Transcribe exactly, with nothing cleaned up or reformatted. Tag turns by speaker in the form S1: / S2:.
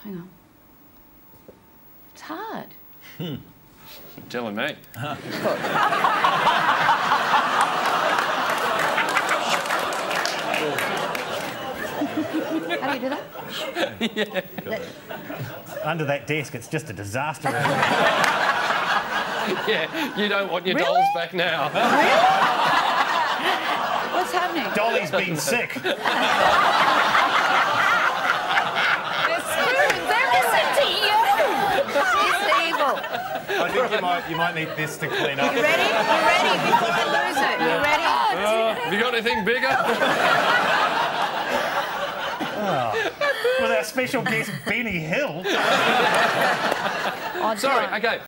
S1: Hang on. It's hard.
S2: Hmm. You're telling me.
S1: How do you do that?
S2: Yeah.
S1: that...
S3: Under that desk, it's just a disaster.
S2: Yeah, you don't want your
S1: Really?
S2: dolls back now.
S1: Really? What's happening?
S3: Dolly's been sick.
S1: They're spoons. They listen to you. It's evil.
S3: I think you might, you might need this to clean up.
S1: You ready? You ready? Before I lose it. You ready?
S2: Uh, have you got anything bigger?
S3: Oh. With our special guest, Benny Hill.
S1: Oh,
S2: Sorry, okay.